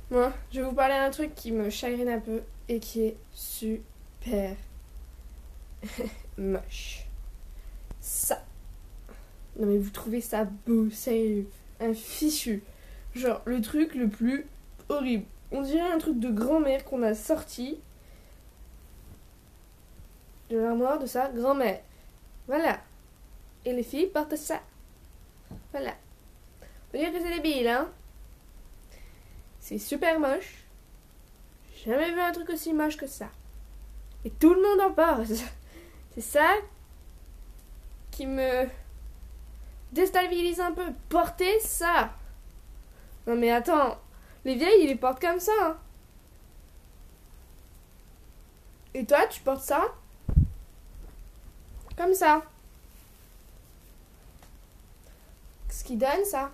Moi, je vais vous parler d'un truc qui me chagrine un peu et qui est super moche. Ça. Non mais vous trouvez ça beau, sérieux. Un fichu. Genre le truc le plus horrible. On dirait un truc de grand-mère qu'on a sorti de l'armoire de sa grand-mère. Voilà. Et les filles portent ça. Voilà. Faut dire que c'est débile, hein. C'est super moche. J'ai jamais vu un truc aussi moche que ça. Et tout le monde en parle. C'est ça qui me déstabilise un peu. Porter ça. Non mais attends. Les vieilles, ils les portent comme ça. Hein. Et toi, tu portes ça comme ça. Ce qui donne ça.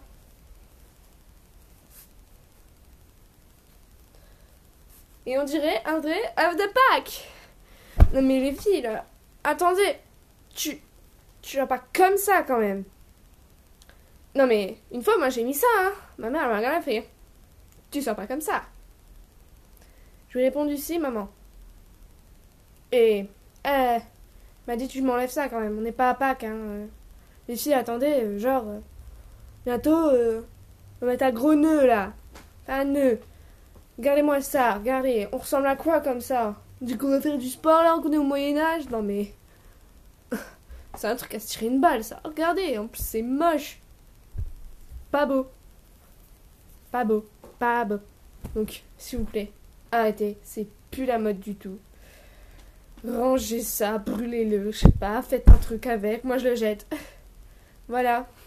Et on dirait un vrai œuf de Pâques. Non mais les filles, là. Attendez. Tu vas pas comme ça quand même. Non mais, une fois, moi j'ai mis ça, hein. Ma mère, elle m'a rien fait. Tu sors pas comme ça. Je lui ai répondu si, maman. Et, m'a dit tu m'enlèves ça quand même. On n'est pas à Pâques, hein. Les filles, attendez, bientôt, on va mettre un gros nœud là. Un nœud. Regardez-moi ça, regardez. On ressemble à quoi comme ça? On dit qu'on va faire du sport là, qu'on est au Moyen-Âge? Non mais. C'est un truc à se tirer une balle ça. Regardez, en plus c'est moche. Pas beau. Pas beau. Pas beau. Donc, s'il vous plaît, arrêtez. C'est plus la mode du tout. Rangez ça, brûlez-le, je sais pas, faites un truc avec. Moi je le jette. Voilà.